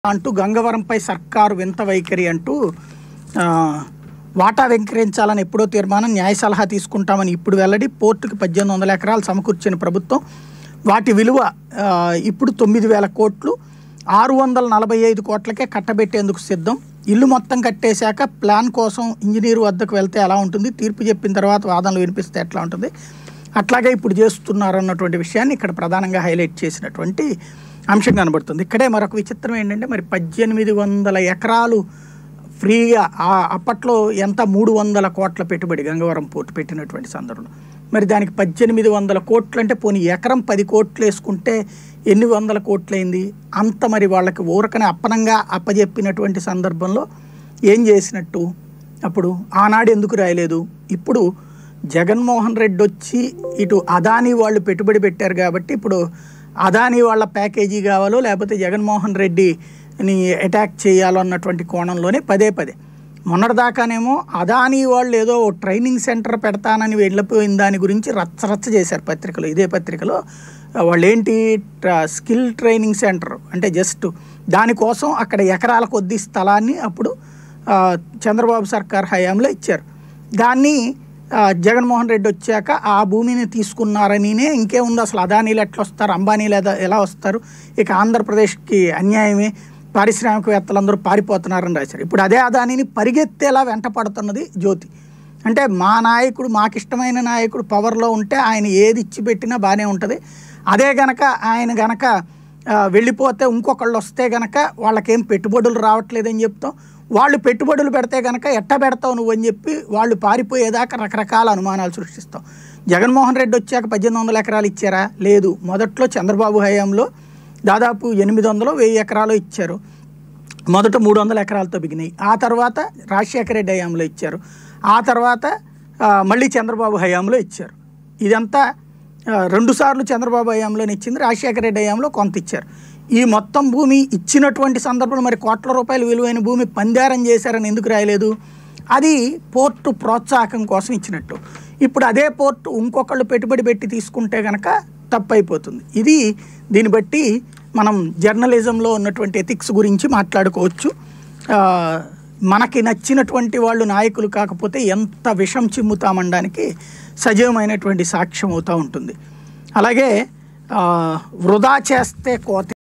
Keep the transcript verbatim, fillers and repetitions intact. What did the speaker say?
అంటూ గంగవరంపై సర్కారు వింత వైఖరి అంటూ వాటా వెంకరించాలని ఎప్పుడో తీర్మానం న్యాయ సలహా తీసుకుంటామని ఇప్పుడు వెల్లడి పోర్టుకి పద్దెనిమిది వందల ఎకరాలు సమకూర్చిన ప్రభుత్వం వాటి విలువ ఇప్పుడు తొమ్మిది వేల కోట్లు ఆరు వందల నలభై ఐదు కోట్లకే కట్టబెట్టేందుకు సిద్ధం ఇల్లు మొత్తం కట్టేశాక ప్లాన్ కోసం ఇంజనీర్ వద్దకు వెళ్తే ఎలా ఉంటుంది తీర్పు చెప్పిన తర్వాత వాదనలు వినిపిస్తే ఎట్లా ఉంటుంది అట్లాగే ఇప్పుడు చేస్తున్నారు అన్నటువంటి విషయాన్ని ఇక్కడ ప్రధానంగా హైలైట్ చేసినటువంటి అంశం కనబడుతుంది. ఇక్కడే మరొక విచిత్రం ఏంటంటే మరి పద్దెనిమిది వందల ఎకరాలు ఫ్రీగా అప్పట్లో ఎంత మూడు వందల కోట్ల పెట్టుబడి గంగవరం పోర్టు పెట్టినటువంటి సందర్భంలో మరి దానికి పద్దెనిమిది వందల కోట్లు అంటే పోనీ ఎకరం పది కోట్లు వేసుకుంటే ఎన్ని వందల కోట్లయింది అంత మరి వాళ్ళకి ఊరకనే అప్పనంగా అప్పజెప్పినటువంటి సందర్భంలో ఏం చేసినట్టు అప్పుడు ఆనాడు ఎందుకు రాయలేదు ఇప్పుడు జగన్మోహన్ రెడ్డి వచ్చి ఇటు అదానీ వాళ్ళు పెట్టుబడి పెట్టారు కాబట్టి ఇప్పుడు అదానీ వాళ్ళ ప్యాకేజీ కావాలో లేకపోతే జగన్మోహన్ రెడ్డిని అటాక్ చేయాలో అన్నటువంటి కోణంలోనే పదే పదే మొన్నటిదాకానేమో అదానీ వాళ్ళు ఏదో ట్రైనింగ్ సెంటర్ పెడతానని వెళ్ళిపోయిన దాని గురించి రచ్చ రచ్చ చేశారు పత్రికలో. ఇదే పత్రికలో వాళ్ళు ఏంటి స్కిల్ ట్రైనింగ్ సెంటర్ అంటే జస్ట్ దానికోసం అక్కడ ఎకరాల కొద్ది స్థలాన్ని అప్పుడు చంద్రబాబు సర్కార్ హయాంలో ఇచ్చారు. దాన్ని జగన్మోహన్ రెడ్డి వచ్చాక ఆ భూమిని తీసుకున్నారనినే ఇంకేముంది అసలు అదానీలు ఎట్లా వస్తారు అంబానీలు ఎలా వస్తారు ఇక ఆంధ్రప్రదేశ్కి అన్యాయమే పారిశ్రామికవేత్తలందరూ పారిపోతున్నారని రాశారు. ఇప్పుడు అదే అదానీని పరిగెత్తేలా వెంట పడుతున్నది జ్యోతి. అంటే మా నాయకుడు మాకు ఇష్టమైన నాయకుడు పవర్లో ఉంటే ఆయన ఏది ఇచ్చి పెట్టినా బాగానే ఉంటుంది, అదే గనక ఆయన గనక వెళ్ళిపోతే ఇంకొకళ్ళు వస్తే గనక వాళ్ళకేం పెట్టుబడులు రావట్లేదని చెప్తాం, వాళ్ళు పెట్టుబడులు పెడితే కనుక ఎట్ట పెడతావు నువ్వు అని చెప్పి వాళ్ళు పారిపోయేదాకా రకరకాల అనుమానాలు సృష్టిస్తాం. జగన్మోహన్ రెడ్డి వచ్చాక పద్దెనిమిది వందల ఎకరాలు ఇచ్చారా? లేదు. మొదట్లో చంద్రబాబు హయాంలో దాదాపు ఎనిమిది వందలు వెయ్యి ఎకరాలు ఇచ్చారు. మొదట మూడు వందల ఎకరాలతో బిగినాయి. ఆ తర్వాత రాజశేఖర రెడ్డి హయాంలో ఇచ్చారు. ఆ తర్వాత మళ్ళీ చంద్రబాబు హయాంలో ఇచ్చారు. ఇదంతా రెండుసార్లు చంద్రబాబు హయాంలోనే ఇచ్చింది, రాజశేఖర రెడ్డి హయాంలో కొంత ఇచ్చారు. ఈ మొత్తం భూమి ఇచ్చినటువంటి సందర్భంలో మరి కోట్ల రూపాయలు విలువైన భూమి పందారం చేశారని ఎందుకు రాయలేదు? అది పోర్టు ప్రోత్సాహకం కోసం ఇచ్చినట్టు. ఇప్పుడు అదే పోర్టు ఇంకొకళ్ళు పెట్టుబడి పెట్టి తీసుకుంటే కనుక తప్పు అయిపోతుంది. ఇది దీన్ని బట్టి మనం జర్నలిజంలో ఉన్నటువంటి ఎథిక్స్ గురించి మాట్లాడుకోవచ్చు. మనకి నచ్చినటువంటి వాళ్ళు నాయకులు కాకపోతే ఎంత విషం చిమ్ముతామనడానికి సజీవమైనటువంటి సాక్ష్యం అవుతూ ఉంటుంది. అలాగే వృధా చేస్తే కోత